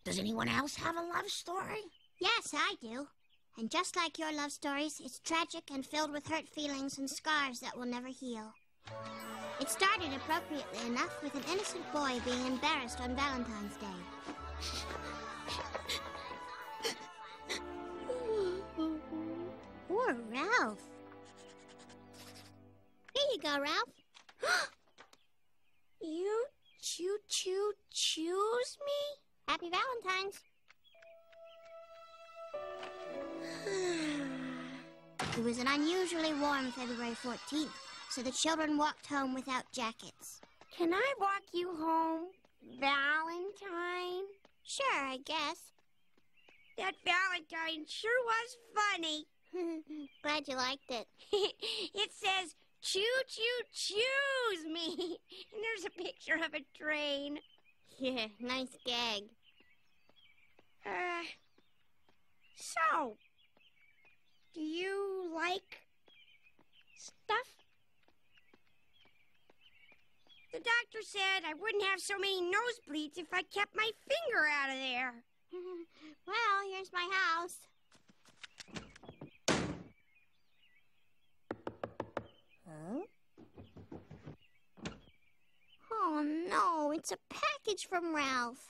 Does anyone else have a love story? Yes, I do. And just like your love stories, it's tragic and filled with hurt feelings and scars that will never heal. It started appropriately enough with an innocent boy being embarrassed on Valentine's Day. Poor Ralph. Here you go, Ralph. You choose me? Happy Valentine's. It was an unusually warm February 14th, so the children walked home without jackets. Can I walk you home, Valentine? Sure, I guess. That Valentine sure was funny. Glad you liked it. It says, choose me. And there's a picture of a train. Yeah, nice gag. So, do you like stuff? The doctor said I wouldn't have so many nosebleeds if I kept my finger out of there. Well, here's my house. Huh? Oh, no, it's a package from Ralph.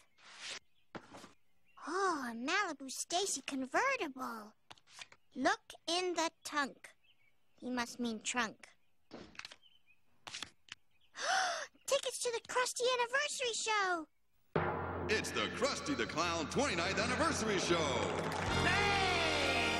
Oh, a Malibu Stacy convertible. Look in the trunk. He must mean trunk. Tickets to the Krusty Anniversary Show. It's the Krusty the Clown 29th Anniversary Show. Hey!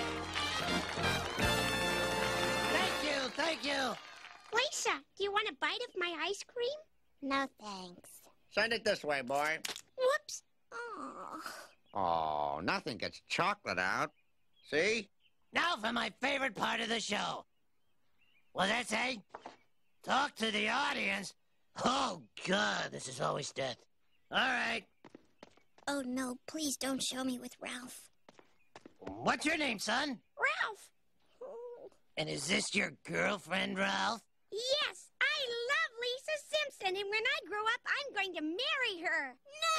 Thank you. Lisa, do you want a bite of my ice cream? No, thanks. Send it this way, boy. Whoops. Oh. Oh, nothing gets chocolate out. See? Now for my favorite part of the show. What's that say? Talk to the audience? Oh, God, this is always death. All right. Oh, no, please don't show me with Ralph. What's your name, son? Ralph. And is this your girlfriend, Ralph? Yes, I love Lisa Simpson, and when I grow up, I'm going to marry her. No!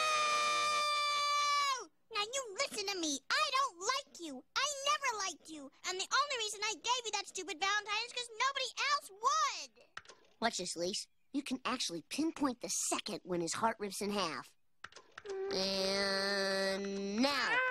Now you listen to me. I don't like you. I never liked you. And the only reason I gave you that stupid Valentine is because nobody else would. Watch this, Lise. You can actually pinpoint the second when his heart rips in half. And now.